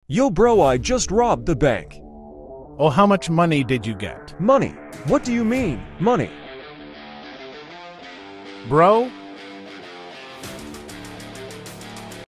Yo bro, I just robbed the bank. Oh, how much money did you get? Money? What do you mean, money? Bro,